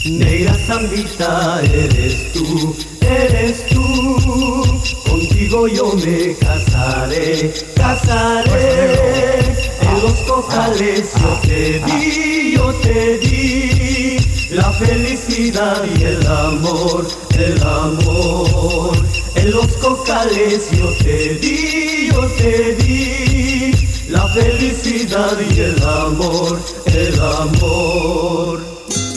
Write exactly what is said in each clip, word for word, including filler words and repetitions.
Negra Zambita, eres tú, eres tú. Contigo yo me casaré, casaré. En los cojales yo te di, yo te di la felicidad y el amor, el amor. En los cojales yo te di, yo te di la felicidad y el amor, el amor.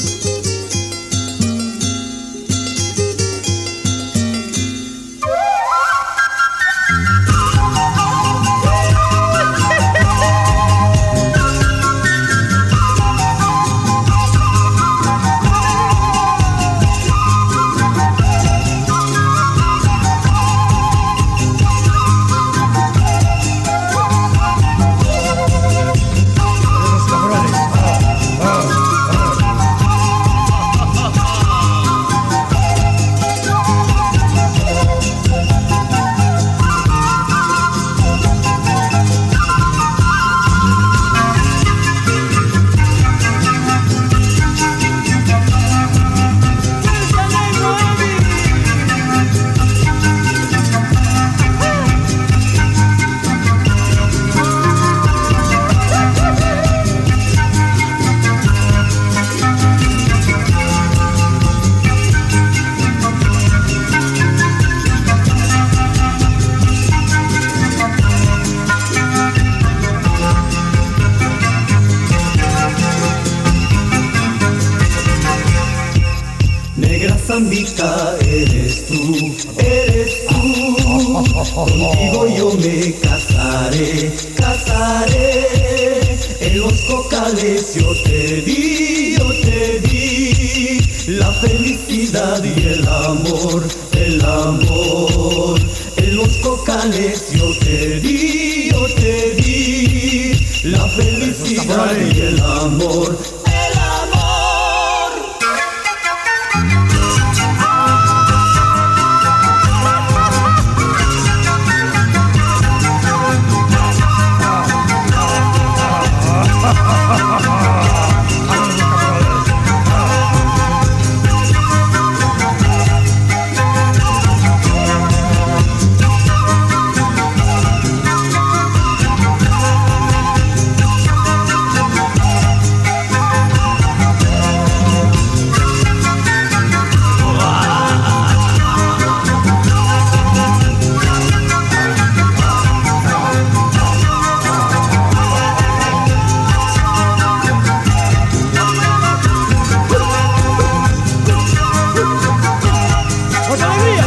Negra Zambita, eres tú, eres tú. Contigo yo me casaré, casaré. En los cocales yo te di, yo te di la felicidad y el amor, el amor. En los cocales yo te di, yo te di la felicidad y el amor. ¡Mucha alegría!